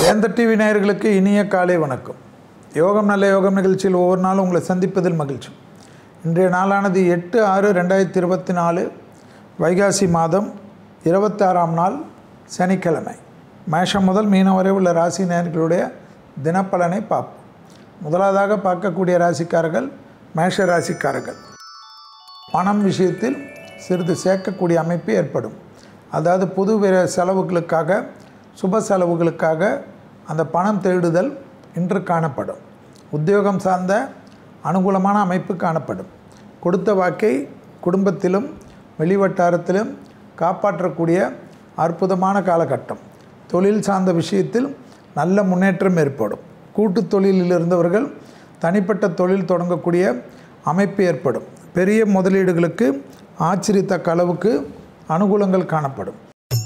வேந்தர் டிவி நேயர்களுக்கு இனிய காலை வணக்கம். யோகம் நல்ல யோகம் நிகழ்ச்சியில் ஒவ்வொரு நாளும் உங்களை சந்திப்பதில் மகிழ்ச்சி. இன்றைய நாளானது 8/6/2024 வைகாசி மாதம் 26ஆம் நாள் சனிக்கிழமை. மேஷம் முதல் மீனம் வரை உள்ள ராசி நேயர்களுடைய தினப்பலனை பார்ப்போம். முதலாவதாக பார்க்கக்கூடிய ராசிக்காரர்கள் மேஷ ராசிக்காரர்கள். பணம் விஷயத்தில் சிறிது சேர்க்கக்கூடிய அமைப்பு ஏற்படும். அதாவது புது செலவுகளுக்காக சுப செலவுகளுக்காக அந்த பணம் தேடுதல் இன்று காணப்படும். உத்தியோகம் சார்ந்த அனுகூலமான அமைப்பு காணப்படும். கொடுத்த வாக்கை குடும்பத்திலும் வெளிவட்டாரத்திலும் காப்பாற்றக்கூடிய அற்புதமான காலகட்டம். தொழில் சார்ந்த விஷயத்தில் நல்ல முன்னேற்றம் ஏற்படும். கூட்டு தொழிலில் இருந்தவர்கள் தனிப்பட்ட தொழில் தொடங்கக்கூடிய அமைப்பு ஏற்படும். பெரிய முதலீடுகளுக்கு ஆச்சரியத்தக்க அளவுக்கு அனுகூலங்கள் காணப்படும்.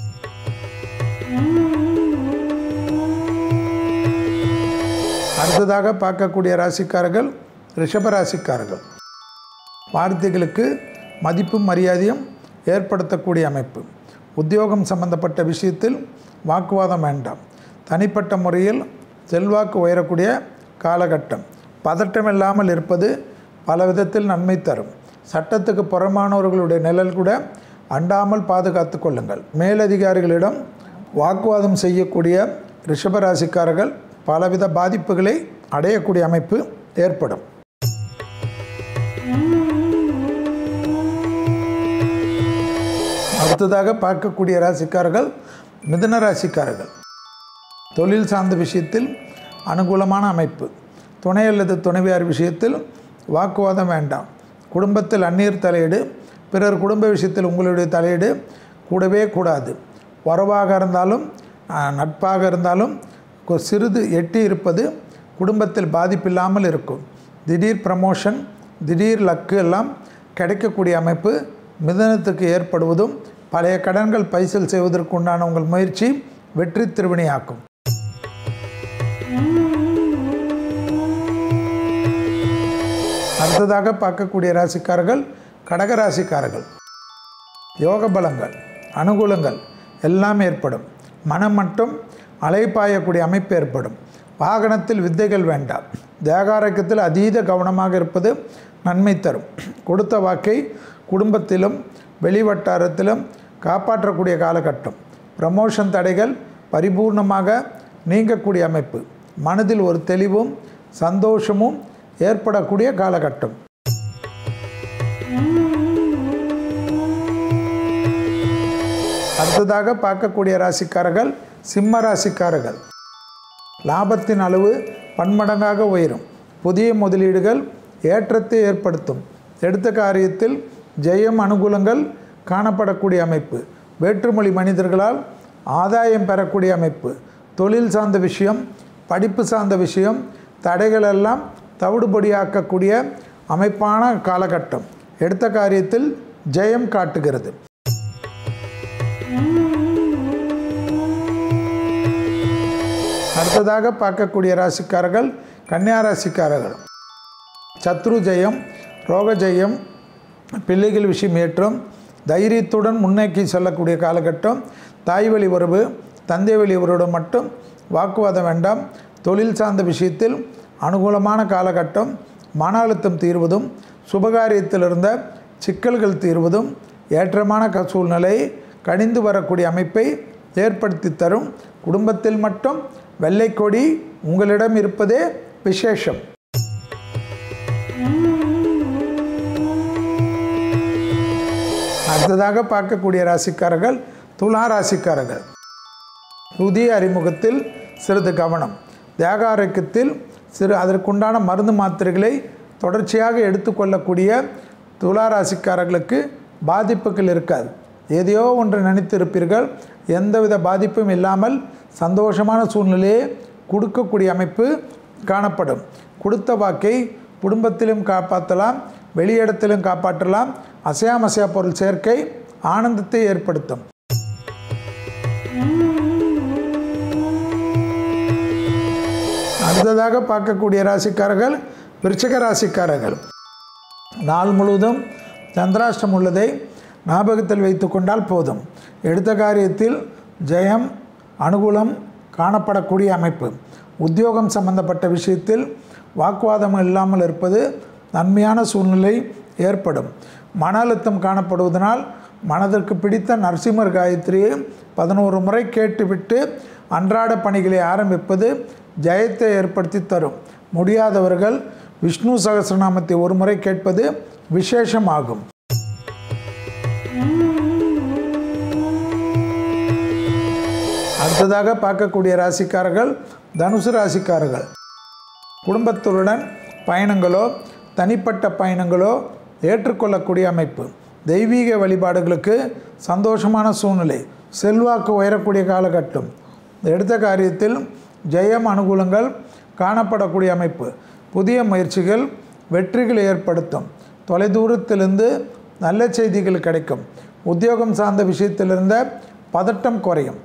அடுத்ததாக பார்க்கக்கூடிய ராசிக்காரர்கள் ரிஷப ராசிக்காரர்கள். வார்த்தைகளுக்கு மதிப்பும் மரியாதையும் ஏற்படுத்தக்கூடிய அமைப்பு. உத்தியோகம் சம்பந்தப்பட்ட விஷயத்தில் வாக்குவாதம் வேண்டாம். தனிப்பட்ட முறையில் செல்வாக்கு உயரக்கூடிய காலகட்டம். பதட்டம் இல்லாமல் இருப்பது பல விதத்தில் நன்மை தரும். சட்டத்துக்கு புறமானவர்களுடைய நிழல் கூட அண்டாமல் பாதுகாத்து கொள்ளுங்கள். மேலதிகாரிகளிடம் வாக்குவாதம் செய்யக்கூடிய ரிஷபராசிக்காரர்கள் பலவித பாதிப்புகளை அடையக்கூடிய அமைப்பு ஏற்படும். அடுத்ததாக பார்க்கக்கூடிய ராசிக்காரர்கள் மிதுன ராசிக்காரர்கள். தொழில் சார்ந்த விஷயத்தில் அனுகூலமான அமைப்பு. துணை அல்லது துணைவியார் விஷயத்தில் வாக்குவாதம் வேண்டாம். குடும்பத்தில் அந்நியர் தலையீடு, பிறர் குடும்ப விஷயத்தில் உங்களுடைய தலையீடு கூடவே கூடாது. உறவாக இருந்தாலும் நட்பாக இருந்தாலும் சிறிது எட்டி இருப்பது குடும்பத்தில் பாதிப்பில்லாமல் இருக்கும். திடீர் ப்ரமோஷன், திடீர் லக்கு எல்லாம் கிடைக்கக்கூடிய அமைப்பு மிதனத்துக்கு ஏற்படுவதும் பழைய கடன்கள் பைசல் செய்வதற்கு உண்டான உங்கள் முயற்சி வெற்றி திருவினையாக்கும். அடுத்ததாக பார்க்கக்கூடிய ராசிக்காரர்கள் கடகராசிக்காரர்கள். யோக பலங்கள் அனுகூலங்கள் எல்லாம் ஏற்படும். மனம் மட்டும் அலைப்பாயக்கூடிய அமைப்பு ஏற்படும். வாகனத்தில் வித்தைகள் வேண்டாம். தேகாரோக்கியத்தில் அதீத கவனமாக இருப்பது நன்மை தரும். கொடுத்த வாக்கை குடும்பத்திலும் வெளிவட்டாரத்திலும் காப்பாற்றக்கூடிய காலகட்டம். ப்ரமோஷன் தடைகள் பரிபூர்ணமாக நீங்கக்கூடிய அமைப்பு. மனதில் ஒரு தெளிவும் சந்தோஷமும் ஏற்படக்கூடிய காலகட்டம். அடுத்ததாக பார்க்கக்கூடிய ராசிக்காரர்கள் சிம்ம ராசிக்காரர்கள். லாபத்தின் அளவு பன்மடங்காக உயரும். புதிய முதலீடுகள் ஏற்றத்தை ஏற்படுத்தும். எடுத்த காரியத்தில் ஜெயம் அனுகூலங்கள் காணப்படக்கூடிய அமைப்பு. வேற்றுமொழி மனிதர்களால் ஆதாயம் பெறக்கூடிய அமைப்பு. தொழில் சார்ந்த விஷயம், படிப்பு சார்ந்த விஷயம் தடைகளெல்லாம் தவிடுபடியாக்கக்கூடிய அமைப்பான காலகட்டம். எடுத்த காரியத்தில் ஜெயம் காட்டுகிறது. அடுத்ததாக பார்க்கக்கூடிய ராசிக்காரர்கள் கன்னியா ராசிக்காரர்கள். சத்ரு ஜெயம், ரோக ஜெயம், பிள்ளைகள் விஷயம் ஏற்றம், தைரியத்துடன் முன்னேக்கி செல்லக்கூடிய காலகட்டம். தாய் வழி உறவு, தந்தை வழி உறவுடன் மட்டும் வாக்குவாதம் வேண்டாம். தொழில் சார்ந்த விஷயத்தில் அனுகூலமான காலகட்டம். மன அழுத்தம் தீர்வதும் சுபகாரியத்தில் இருந்த சிக்கல்கள் தீர்வதும் ஏற்றமான சூழ்நிலை கணிந்து வரக்கூடிய அமைப்பை ஏற்படுத்தி தரும். குடும்பத்தில் மட்டும் வெள்ளை கொடி உங்களிடம் இருப்பதே விசேஷம். அடுத்ததாக பார்க்கக்கூடிய ராசிக்காரர்கள் துலா ராசிக்காரர்கள். புதிய அறிமுகத்தில் சிறிது கவனம். தேக ஆரோக்கியத்தில் அதற்குண்டான மருந்து மாத்திரைகளை தொடர்ச்சியாக எடுத்துக்கொள்ளக்கூடிய துலா ராசிக்காரர்களுக்கு பாதிப்புகள் இருக்காது. எதையோ ஒன்று நினைத்திருப்பீர்கள். எந்தவித பாதிப்பும் இல்லாமல் சந்தோஷமான சூழ்நிலையை கொடுக்கக்கூடிய அமைப்பு காணப்படும். கொடுத்த வாக்கை குடும்பத்திலும் காப்பாற்றலாம், வெளியிடத்திலும் காப்பாற்றலாம். அசையாமசையா பொருள் சேர்க்கை ஆனந்தத்தை ஏற்படுத்தும். அடுத்ததாக பார்க்கக்கூடிய ராசிக்காரர்கள் விருச்சிக ராசிக்காரர்கள். நாள் முழுவதும் சந்திராஷ்டம் உள்ளதை ஞாபகத்தில் வைத்து கொண்டால் போதும். எடுத்த காரியத்தில் ஜெயம், அனுகூலம் காணப்படக்கூடிய அமைப்பு. உத்தியோகம் சம்பந்தப்பட்ட விஷயத்தில் வாக்குவாதம் இல்லாமல் இருப்பது நன்மையான சூழ்நிலை ஏற்படும். மன அழுத்தம் காணப்படுவதனால் மனதிற்கு பிடித்த நரசிம்மர் காயத்ரியை 11 முறை கேட்டுவிட்டு அன்றாட பணிகளை ஆரம்பிப்பது ஜெயத்தை ஏற்படுத்தி தரும். முடியாதவர்கள் விஷ்ணு சகஸ்ரநாமத்தை ஒரு முறை கேட்பது விசேஷமாகும். அடுத்ததாக பார்க்கக்கூடிய ராசிக்காரர்கள் தனுசு ராசிக்காரர்கள். குடும்பத்துடன் பயணங்களோ தனிப்பட்ட பயணங்களோ ஏற்றுக்கொள்ளக்கூடிய அமைப்பு. தெய்வீக வழிபாடுகளுக்கு சந்தோஷமான சூழ்நிலை. செல்வாக்கு உயரக்கூடிய காலகட்டம். எடுத்த காரியத்தில் ஜெயம் அனுகூலங்கள் காணப்படக்கூடிய அமைப்பு. புதிய முயற்சிகள் வெற்றிகளை ஏற்படுத்தும். தொலைதூரத்திலிருந்து நல்ல செய்திகள் கிடைக்கும். உத்தியோகம் சார்ந்த விஷயத்திலிருந்த பதட்டம் குறையும்.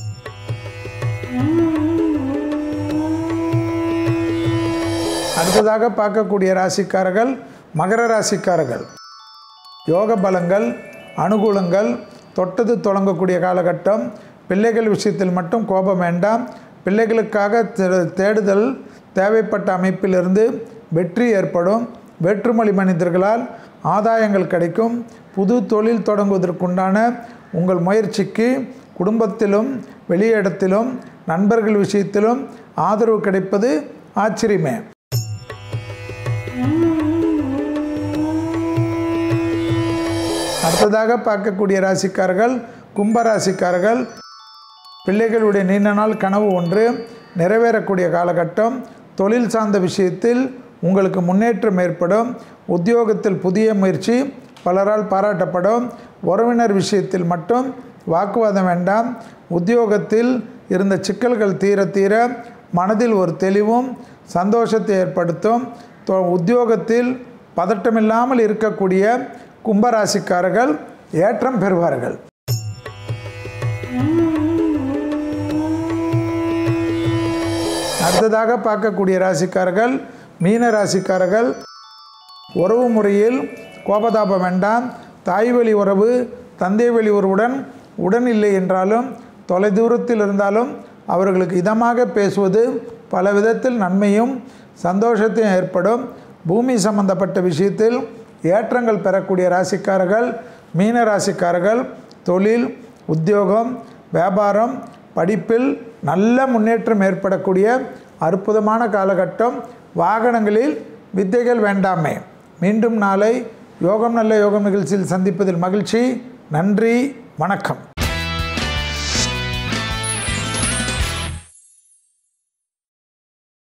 அடுத்ததாக பார்க்கக்கூடிய ராசிக்காரர்கள் மகர ராசிக்காரர்கள். யோக பலங்கள் அனுகூலங்கள் தொட்டது தொடங்கக்கூடிய காலகட்டம். பிள்ளைகள் விஷயத்தில் மட்டும் கோபம் வேண்டாம். பிள்ளைகளுக்காக தேடுதல் தேவைப்பட்ட அமைப்பிலிருந்து வெற்றி ஏற்படும். வேற்றுமொழி மனிதர்களால் ஆதாயங்கள் கிடைக்கும். புது தொழில் தொடங்குவதற்குண்டான உங்கள் முயற்சிக்கு குடும்பத்திலும் வெளியிடத்திலும் நண்பர்கள் விஷயத்திலும் ஆதரவு கிடைப்பது ஆச்சரியமே. அடுத்ததாக பார்க்கக்கூடிய ராசிக்காரர்கள் கும்பராசிக்காரர்கள். பிள்ளைகளுடைய நீண்ட நாள் கனவு ஒன்று நிறைவேறக்கூடிய காலகட்டம். தொழில் சார்ந்த விஷயத்தில் உங்களுக்கு முன்னேற்றம் ஏற்படும். உத்தியோகத்தில் புதிய முயற்சி பலரால் பாராட்டப்படும். உறவினர் விஷயத்தில் மட்டும் வாக்குவாதம் வேண்டாம். உத்தியோகத்தில் இருந்த சிக்கல்கள் தீர தீர மனதில் ஒரு தெளிவும் சந்தோஷத்தை ஏற்படுத்தும். உத்தியோகத்தில் பதட்டமில்லாமல் இருக்கக்கூடிய கும்பராசிக்காரர்கள் ஏற்றம் பெறுவார்கள். அடுத்ததாக பார்க்கக்கூடிய ராசிக்காரர்கள் மீன ராசிக்காரர்கள். உறவு முறையில் கோபதாபம் வேண்டாம். தாய் வழி உறவு தந்தை வழி உறவுடன் உடன் இல்லை என்றாலும் தொலைதூரத்தில் இருந்தாலும் அவர்களுக்கு இதமாக பேசுவது பல விதத்தில் நன்மையும் சந்தோஷத்தையும் ஏற்படும். பூமி சம்பந்தப்பட்ட விஷயத்தில் ஏற்றங்கள் பெறக்கூடிய ராசிக்காரர்கள் மீன ராசிக்காரர்கள். தொழில் உத்தியோகம் வியாபாரம் படிப்பில் நல்ல முன்னேற்றம் ஏற்படக்கூடிய அற்புதமான காலகட்டம். வாகனங்களில் வித்தைகள் வேண்டாமே. மீண்டும் நாளை யோகம் நல்ல யோகம் நிகழ்ச்சியில் சந்திப்பதில் மகிழ்ச்சி. நன்றி, வணக்கம்.